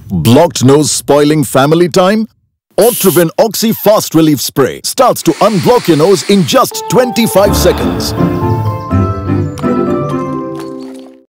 Blocked nose spoiling family time? Otrivin Oxy Fast Relief Spray starts to unblock your nose in just 25 seconds.